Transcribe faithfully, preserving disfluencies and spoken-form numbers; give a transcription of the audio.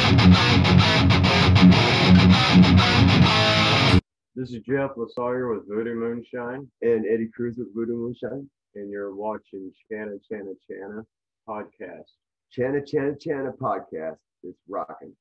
This is Jeff LaSawyer with Voodoo Moonshine, And Eddie Cruz with Voodoo Moonshine. and you're watching Channa Channa Channa podcast. Channa Channa Channa podcast. It's rocking.